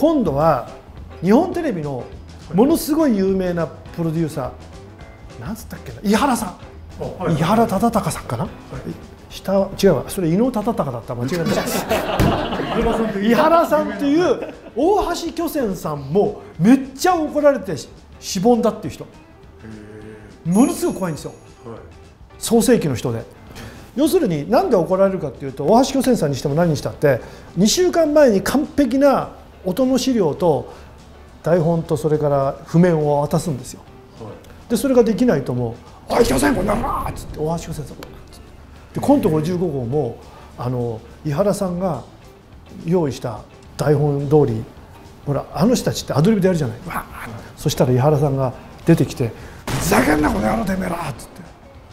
今度は日本テレビのものすごい有名なプロデューサー、なんつったっけな、井原さん、井原忠敬さんかな、違うわ、それ伊能忠敬だった、間違えました井原さんという大橋巨泉さんもめっちゃ怒られてしぼんだっていう人、ものすごく怖いんですよ、創世紀の人で。要するに何で怒られるかっていうと、大橋巨泉さんにしても何にしたって2週間前に完璧な音の資料と台本とそれから譜面を渡すんですよ。でそれができないともう「おい巨泉こんなの!」っつって大橋巨泉さんでコント55号も井原さんが用意した台本通り、ほらあの人たちってアドリブでやるじゃない、そしたら井原さんが出てきて「ふざけんなこの野郎てめえら!」っつって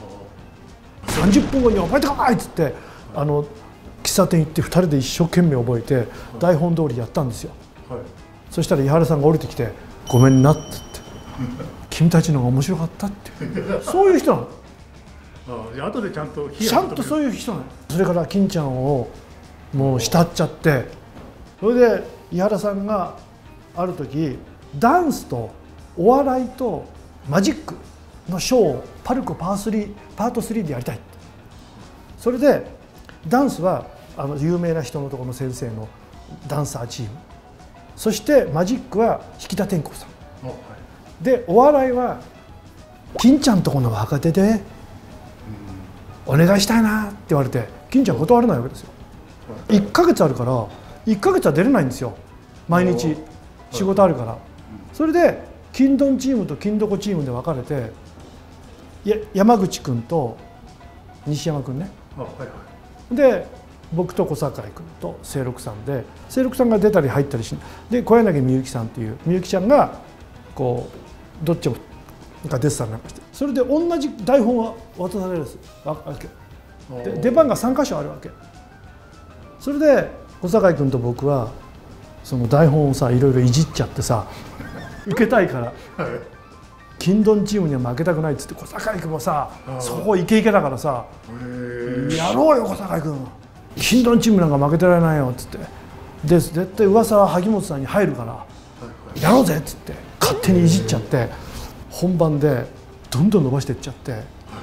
30分後に「覚えてこい!」っつって喫茶店行って2人で一生懸命覚えて台本通りやったんですよ。そしたら井原さんが降りてきて「ごめんな」っつって「君たちの方が面白かった」ってそういう人なの。 後でちゃんとそういう人なの。それから金ちゃんをもう慕っちゃって、それで井原さんがある時ダンスとお笑いとマジックのショーをパルコパート3でやりたい。それでダンスは有名な人のところの先生のダンサーチーム、そしてマジックは引田天功さんで、お笑いは金ちゃんとこの若手でお願いしたいなって言われて、金ちゃん断れないわけですよ。1ヶ月あるから1ヶ月は出れないんですよ、毎日仕事あるから。それで金ドンチームと金どこチームで分かれて、山口君と西山君ね、で僕と小堺君と清六さんで、清六さんが出たり入ったりし、で小柳みゆきさんっていうみゆきちゃんがこうどっちもが出てたりなんかして、それで同じ台本は渡されるんですわけで、出番が3箇所あるわけ。それで小堺君と僕はその台本をさいろいろいじっちゃってさ、受けたいから金ドンチームには負けたくないっつって、小堺君もさそこイケイケだからさ「やろうよ小堺君、金ドンチームなんか負けてられないよ」っつって、で絶対噂は萩本さんに入るから「やろうぜ」っつって勝手にいじっちゃって、本番でどんどん伸ばしていっちゃって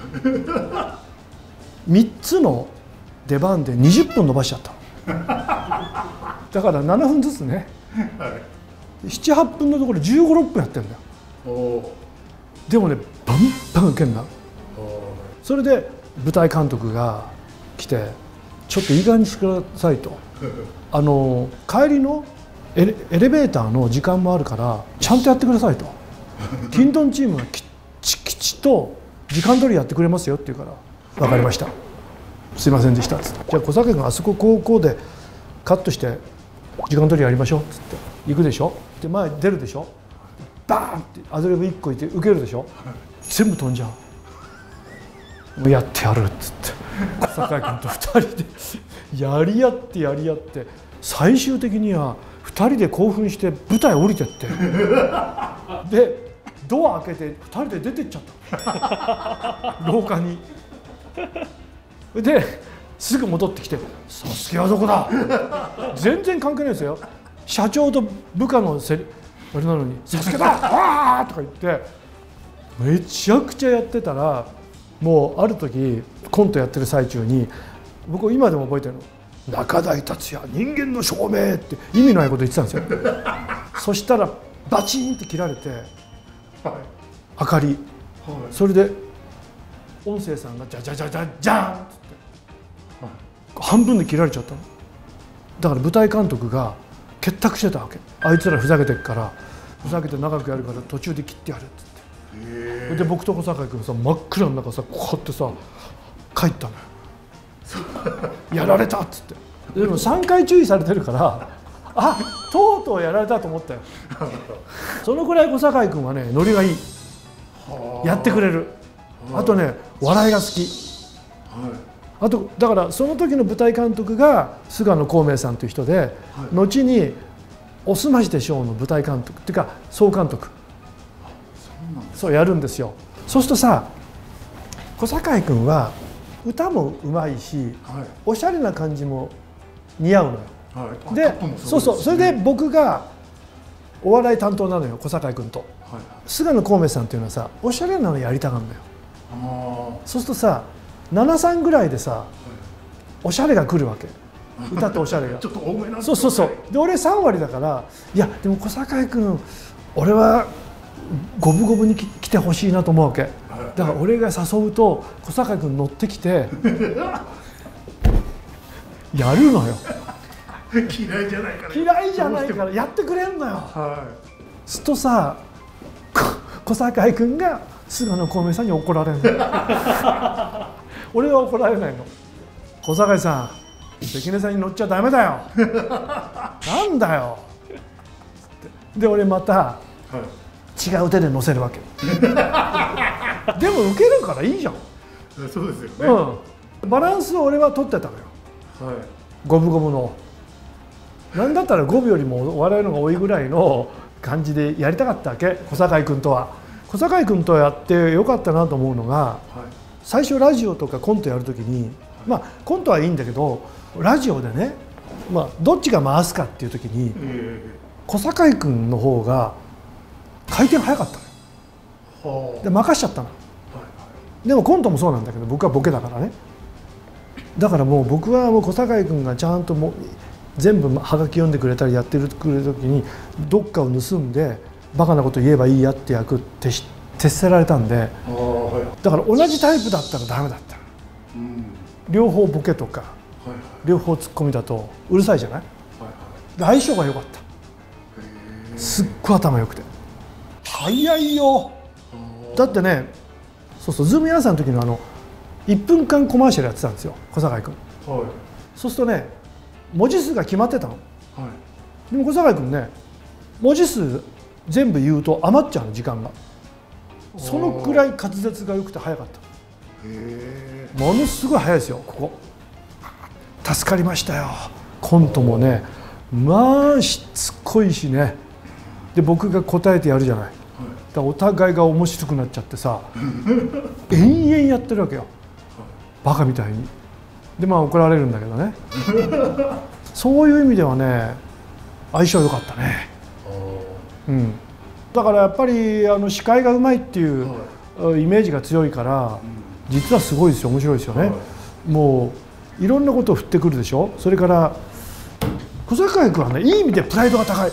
3つの出番で20分伸ばしちゃっただから7分ずつね、7、8分のところ15、6分やってんだよ。でもねバンバン受けんだ。それで舞台監督が来て「ちょっといい加減にしてください」と「帰りのエレベーターの時間もあるからちゃんとやってください」と「金ドンチームがきちっと時間通りやってくれますよ」って言うから「分かりましたすいませんでした」っつって「じゃあ小堺君あそここうでカットして時間通りやりましょう」っつって行くでしょ。で前出るでしょ、バーンってアドリブ1個いて受けるでしょ、全部飛んじゃう。もうやってやるっつって小堺君と2人でやり合って最終的には2人で興奮して舞台降りてってでドア開けて2人で出てっちゃった廊下に。ですぐ戻ってきて「サスケはどこだ?」全然関係ないですよ、社長と部下のあれなのに「サスケだわー!」とか言ってめちゃくちゃやってたら、もうある時コントやってる最中に、僕今でも覚えてるの「中台達也人間の証明」って意味のないこと言ってたんですよそしたらバチンって切られて、明かり、それで音声さんが「じゃじゃじゃじゃじゃん!」っつって半分で切られちゃったの。だから舞台監督が結託してたわけ。あいつらふざけてっからふざけて長くやるから途中で切ってやるっつって。で僕と小堺君さ真っ暗の中さこうやってさ帰ったのよやられたっつって。でも3回注意されてるからあとうとうやられたと思ったよそのくらい小堺君はねノリがいい、やってくれる、あとね笑いが好き、あとだからその時の舞台監督が菅野孔明さんという人で、後におすましでショーの舞台監督っていうか総監督、そうやるんですよ。そうするとさ小堺君は歌もうまいし、おしゃれな感じも似合うのよ。でそうそう、それで僕がお笑い担当なのよ、小堺君と。菅野孔明さんっていうのはさ、おしゃれなのやりたがるんだよ。そうするとさ、73ぐらいでさ、おしゃれが来るわけ。歌とおしゃれがちょっと多めなんそうそうそう。で俺3割だから、いやでも小堺君俺は五分五分に来てほしいなと思うわけ。だから俺が誘うと小堺君乗ってきてやるのよ。 嫌いじゃないから嫌いじゃないからやってくれんのよ。するとさ、小堺君が菅野孔明さんに怒られるの俺は怒られないの。小堺さん関根さんに乗っちゃダメだよなんだよで俺また違う手で乗せるわけでも受けるからいいじゃん。 そうですよね、 バランスを俺は取ってたのよ、五分五分の。なんだったら5分よりもお笑いのが多いぐらいの感じでやりたかったわけ、小堺君とは。小堺君とやってよかったなと思うのが、最初ラジオとかコントやるときに、まあコントはいいんだけどラジオでね、まあ、どっちが回すかっていうときに、小堺君の方が回転早かったので任しちゃったの。でもコントもそうなんだけど僕はボケだからね。だからもう僕はもう小堺君がちゃんともう全部はがき読んでくれたりやってくれる時にどっかを盗んでバカなこと言えばいいやって役徹せられたんで、だから同じタイプだったらダメだった、両方ボケとか両方ツッコミだとうるさいじゃない。相性が良かった。すっごい頭良くて早いよ。だってね、そうそう、ズームヤンさんの時の1分間コマーシャルやってたんですよ小堺君。そうするとね文字数が決まってたの、でも小堺君ね文字数全部言うと余っちゃうの時間が。そのくらい滑舌が良くて早かった。ものすごい早いですよここ。助かりましたよ。コントもねまあしつこいしね。で僕が答えてやるじゃない。だからお互いが面白くなっちゃってさ延々やってるわけよバカみたいに。でまあ怒られるんだけどねそういう意味ではね相性良かったね。だからやっぱり司会がうまいっていうイメージが強いから実はすごいですよ、面白いですよね。もういろんなことを振ってくるでしょ。それから小堺君はねいい意味でプライドが高い。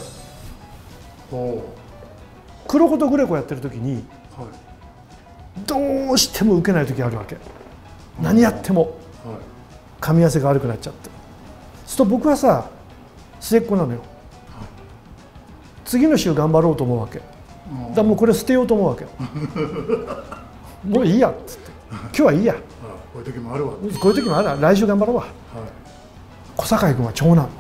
黒子とグレコやってる時にどうしても受けない時あるわけ。何やっても噛み合わせが悪くなっちゃって。そうすると僕はさ末っ子なのよ。次の週頑張ろうと思うわけ。だからもうこれ捨てようと思うわけよもういいやっつって今日はいいや、 こういう時もあるわ、 こういう時もある、来週頑張ろうわ。小堺君は長男、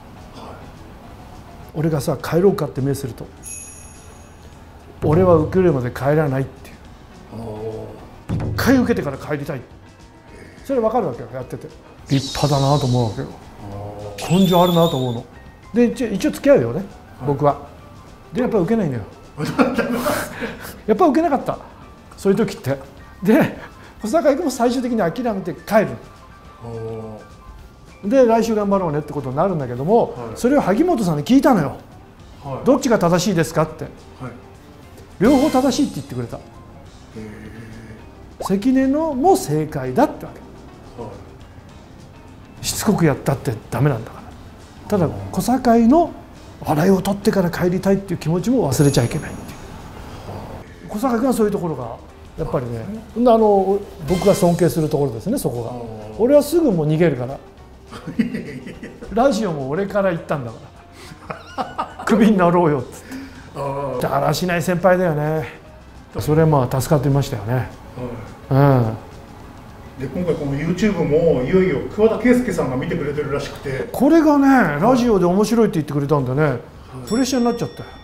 俺がさ帰ろうかって目すると俺は受けるまで帰らないっていう。一回受けてから帰りたい。それ分かるわけよ、やってて。立派だなと思うわけよ。根性あるなと思うので、一応付き合うよね、僕は。でやっぱり受けないんだよやっぱり受けなかったそういう時って。で小堺君も最終的に諦めて帰る。で来週頑張ろうねってことになるんだけども、それを萩本さんに聞いたのよ、どっちが正しいですかって。両方正しいって言ってくれた。関根のも正解だってわけ。しつこくやったってダメなんだから。ただ小堺の笑いを取ってから帰りたいっていう気持ちも忘れちゃいけないっていう。小堺君はそういうところがやっぱりね、僕が尊敬するところですね、そこが。俺はすぐもう逃げるからラジオも俺から言ったんだからクビになろうよっつって。だらしない先輩だよね。それはまあ助かってましたよね。 で今回この YouTube もいよいよ桑田佳祐さんが見てくれてるらしくて、 これがねラジオで面白いって言ってくれたんでね、プレッシャーになっちゃった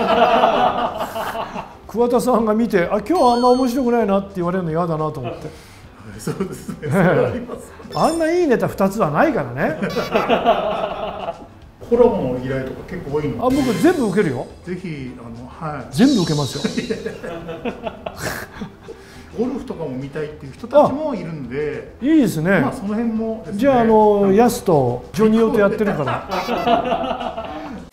よ桑田さんが見て、あ、今日あんま面白くないなって言われるの嫌だなと思って。 そうですね、 あんないいネタ2つはないからねコラボの依頼とか結構多いので、 僕全部受けるよ。 ぜひ全部受けますよゴルフとかも見たいっていう人たちもいるんで、 いいですね。 まあその辺もですね、 じゃあヤスとジョニオとやってるから